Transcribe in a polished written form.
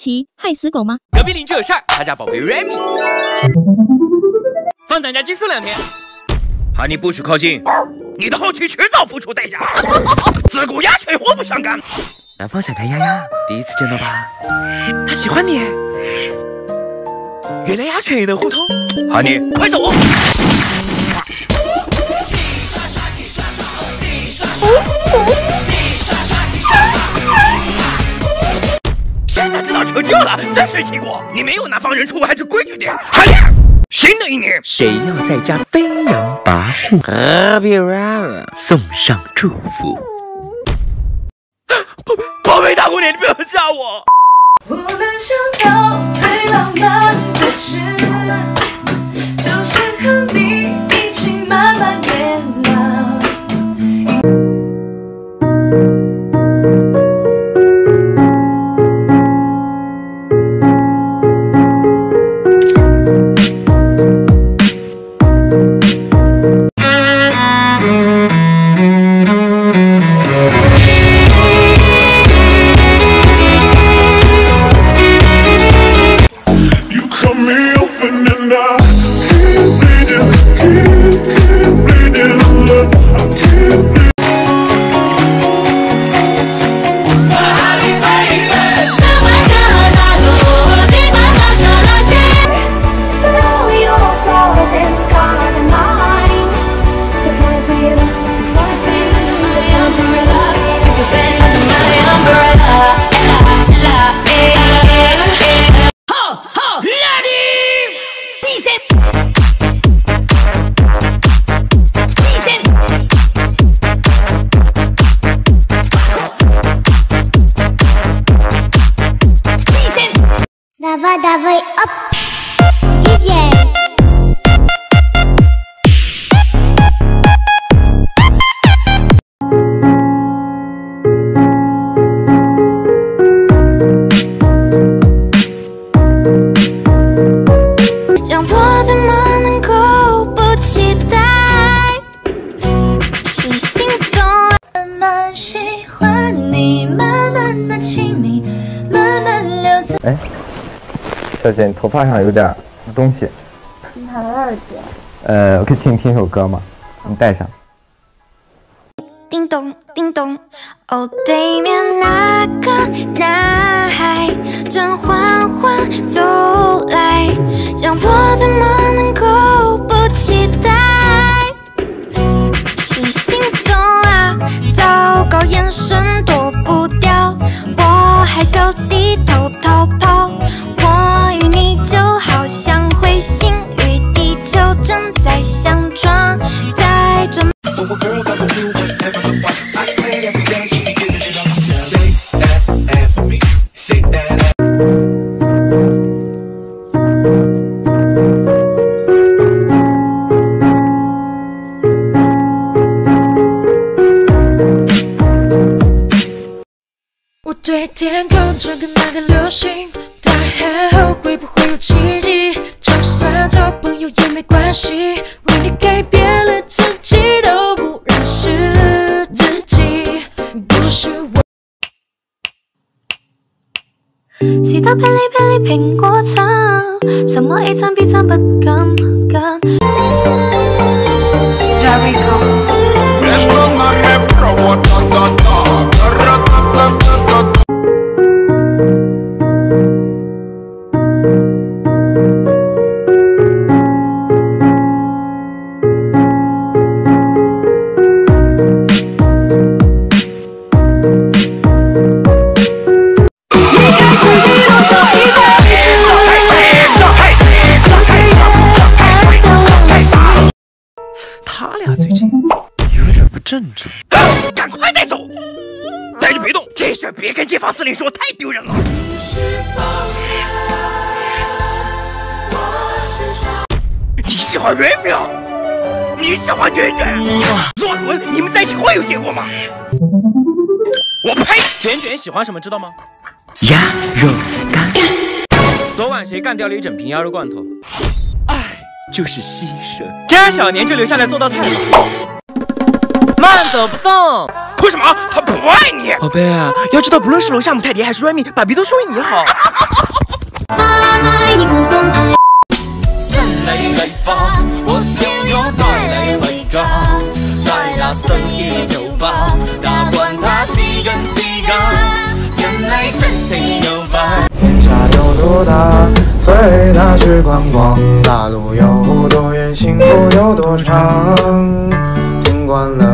起害死狗吗？ 隔壁邻居有事儿，他家宝贝 Remy 放咱家寄宿2天。哈尼不许靠近，你的好奇迟早付出代价。自古鸦雀互不相干。南方想看丫丫，第一次见到吧？他喜欢你。原来鸦雀也能互通。哈尼，快走！现在知道求救了，真是气过！你没有南方人出，还是规矩点。哈尼，新的一年，谁要在家飞扬跋扈 ？Happy Rara 送上祝福。宝贝大姑娘，你不要吓我！ 我能想到最浪漫的事，就是和你一起慢慢变老。 Давай up, DJ。 让我怎么能够不期待？是心动，慢慢喜欢你，慢慢的亲密，慢慢留在。 哎，小姐，你头发上有点东西。 你弹了耳机。 我可以请你听首歌吗？你戴上。 叮咚叮咚，哦，对面那个男孩正缓缓走来，让我怎么能够不期待？是心动啊，糟糕，眼神躲不掉，我害羞地偷逃跑，我与你就好像彗星与地球正在相撞，在这。 我对天空这个那个流星，大海后会不会有奇迹？就算找朋友也没关系，为你改变了自己都不认识自己，不是我。 士多啤梨啤梨蘋果橙，什麼 A 餐 B 餐不敢揀。 他俩最近有点不正常，赶快带走！待着别动，这事别跟街坊司令说，太丢人了。你喜欢圆圆，你喜欢卷卷，乱伦，你们在一起会有结果吗？我呸！卷卷喜欢什么知道吗？鸭肉干。昨晚谁干掉了一整瓶鸭肉罐头？爱就是牺牲。这样小年就留下来做道菜吧。慢走。 走不送。为什么？他不爱你。宝贝，要知道，不论是楼下母太蝶还是 Remy，爸比都是为你好。我想要帶你回家，在那深夜酒吧，哪管它是跟是假，真愛真情搖擺。 天下有多大，隨它去觀光，大路有多遠，幸福有多長，聽慣了。